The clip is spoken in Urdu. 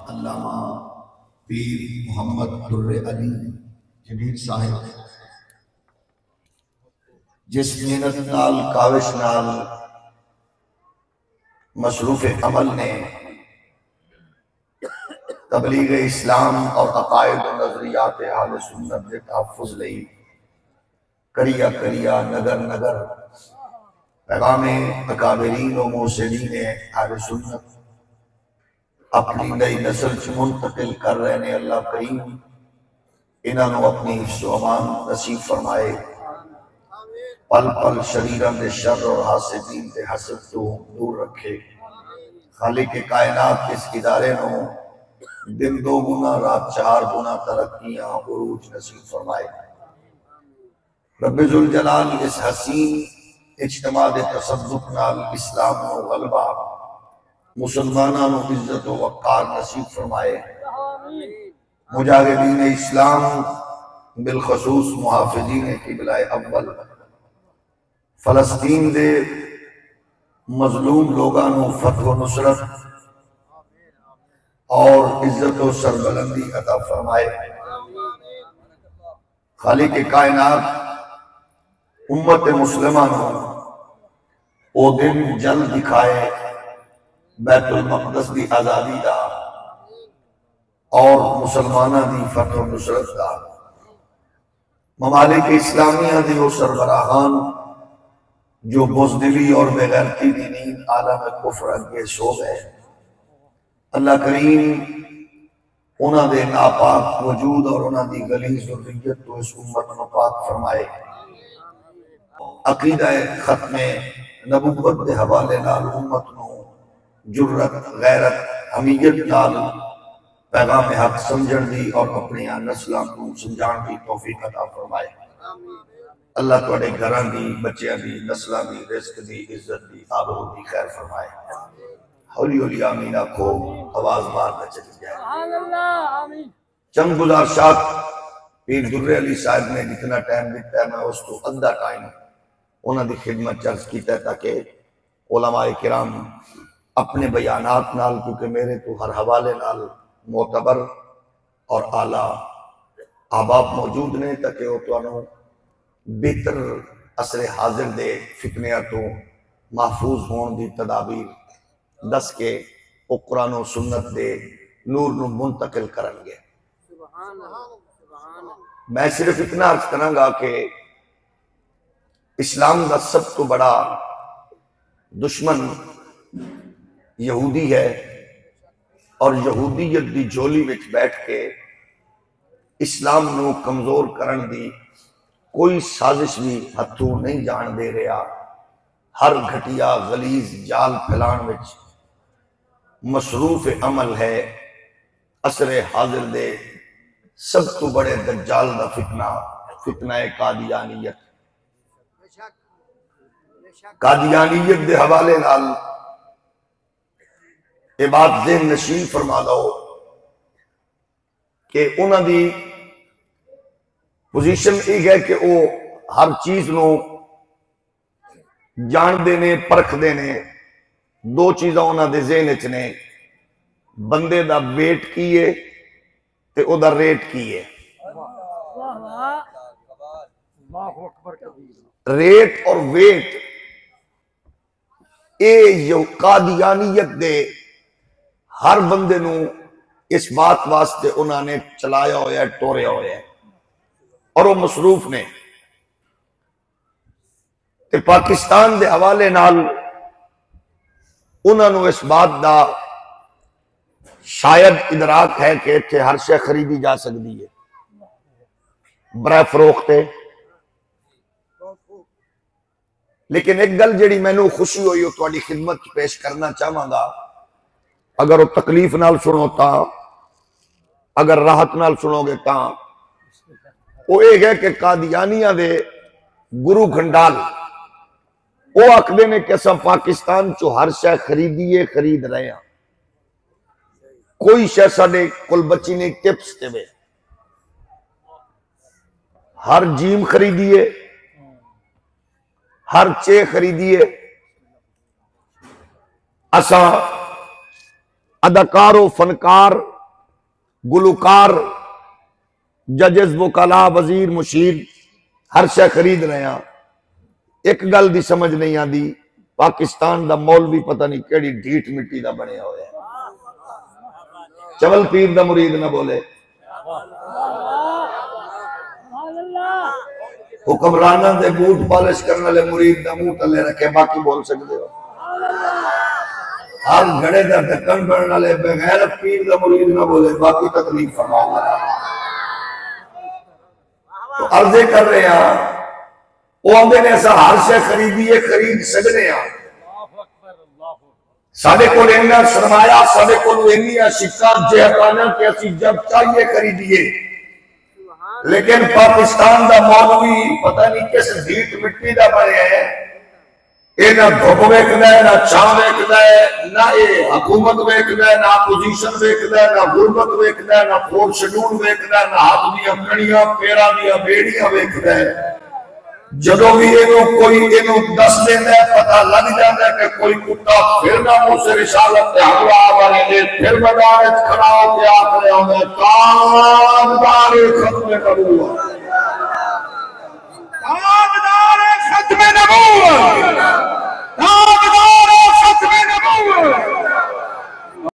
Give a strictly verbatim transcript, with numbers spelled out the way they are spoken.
علامہ پیر محمد در علی جمیل صاحب جس محنت نال کاوش نال مصروف عمل نے تبلیغ اسلام اور عقائد و نظریات اہل سنت کے تحفظ لئی کریا کریا نگر نگر پیغام اکابرین و موسرین اہل سنت اپنی نئی نسل چ منتقل کر رہے ہیں۔ اللہ کریم انہاں نو اپنی حفظ و امان نصیب فرمائے، پل پل شریران دے شر اور حاسدین دے حسد تو دور رکھے۔ خالق کائنات اس ادارے نو دن دو گنا رات چار گنا ترقیاں عروج نصیب فرمائے۔ رب ذوالجلال اس حسین اجتماع دے تصدق نال اسلام و غلبہ مسلمانوں نو عزت و وقار نصیب فرمائے۔ مجاہدین اسلام بالخصوص محافظین قبلہ اول فلسطین دے مظلوم لوگاں نو فتح و نصرت اور عزت و سربلندی عطا فرمائے۔ خالق کائنات امت مسلمہ نو او دن جلد دکھائے بیت المقدس دی آزادی دا اور مسلمانہ دی فتح و نصرت دا۔ ممالک اسلامیہ دی وہ سربراہان جو بزدلی اور بغیرتی دی نیند عالم کفر اگے سو گئے، اللہ کریم انہاں دے ناپاک وجود اور انہاں دی غلیظ ذریت تو اس امت نو پاک فرمائے۔ عقیدہ ختم نبوت دے حوالے نال امت نو جرت غیرت حمیت نال پیغام حق سمجھن دی اور اپنی نسلاں کو سمجھان دی توفیق عطا فرمائے۔ اللہ تواڈے گھراں دی بچیاں دی نسلاں دی رزق دی عزت دی آبرو دی خیر فرمائے۔ ہولی ہولی آمین آکھو، آواز بار نہ چلی جائے۔ چند گزارشات پیر در علی صاحب نے جتنا ٹائم دیتا ہے میں اس کو ادھا ٹائم انہاں دی خدمت چرز کیتا ہے تاکہ علماء کرام اپنے بیانات نال، کیونکہ میرے تو ہر حوالے نال معتبر اور اعلیٰ احباب موجود نے، تاکہ وہ تو بہتر عصر حاضر دے فتنیاں تو محفوظ ہون دی تدابیر دس کے وہ قرآن و سنت دے نور نو منتقل کرن گے۔ میں صرف اتنا عرض کروں گا کہ اسلام دا سب تو بڑا دشمن یہودی ہے، اور یہودیت دی جھولی وچ بیٹھ کے اسلام نو کمزور کرن دی کوئی سازش بھی ہتھوں نہیں جان دے رہا۔ ہر گھٹیا غلیظ جال پھیلان وچ مصروف عمل ہے۔ عصر حاضر دے سب تو بڑے دجال دا فتنہ فتنہ قادیانیت قادیانیت دے حوالے نال یہ بات ذہن نشین فرما دو کہ انہاں دی پوزیشن ایک ہے کہ وہ ہر چیز نو جان دینے پرکھ دینے۔ دو چیزاں انہاں دے ذہن وچ نے، بندے دا ویٹ کیے تے او دا ریٹ کیے۔ ریٹ اور ویٹ اے جو قادیانیت دے ہر بندے نو اس بات واسطے انہاں نے چلایا ہویا ہے، ٹوریا ہویا ہے، اور وہ مصروف نے۔ تے پاکستان دے حوالے نال انہاں نو اس بات دا شاید ادراک ہے کہ اتھے ہر شے خریدی جا سکتی ہے برائے فروخت ہے۔ لیکن ایک گل جڑی میں نو خوشی ہوئی ہو تواڈی خدمت پیش کرنا چاہواں گا، اگر وہ تکلیف نال سنو تا، اگر راحت نال سنو گے تا، وہ ایک ہے کہ قادیانیہ دے گرو گھنڈال وہ آکھدے نے کہ اساں پاکستان چو ہر شے خریدیے خرید رہے ہیں، کوئی شے ساڈے کول بچی نہیں ٹپس تے وے، ہر جیم خریدیے، ہر چے خریدیے، اساں اداکار و فنکار گلوکار، ججز، وکلا، وزیر، مشیر ہر شے خرید رہے ہیں. ایک گل دی سمجھ نہیں آتی، پاکستان دا مولوی پتہ نہیں کیڑی ڈھیٹ مٹی دا بنے ہوئے ہیں. چول پیر دا مرید نہ بولے، حکمرانہ دے بوٹ پالش کرنے والے مرید دا منہ تلے رکھے، باقی بول سکتے ہو. ہر گھڑے دا ڈھکن بننے والے بغیر پیر دا مرید نہ بولے، باقی تکلیف فرماؤ گا. تو عرضے کر رہے ہیں وہ آدھے نے ایسا ہر شے خریدیے، خرید سکتے ہیں. ساڑھے کو لینا سرمایہ، ساڑھے کو لینا شکار جہتانا کہ اسی جب چاہیے خریدیے. لیکن پاکستان دا مولوی پتہ نہیں کس ڈھیٹ مٹی دا بنے ہیں. اے نہ دھوپ ویکھدا ہے، نہ چھاں ویکھدا ہے، نہ اے حکومت ویکھدا ہے، نہ اپوزیشن ویکھدا ہے، نہ غربت ویکھدا ہے، نہ فور شیڈول ویکھدا ہے، نہ ہاتھ دیاں کڑیاں پیراں دیاں بیڑیاں ویکھدا ہے. جدوں بھی اینو کوئی اینو دس دیندا ہے پتہ لگ جاندا ہے کہ کوئی کتا پھر نہ منہ سے رسالت تے حملہ آورے نے، پھر میدان وچ کھڑا ہو کے آکھ رہا ہوندا ہے تاجدار ختم نبوت.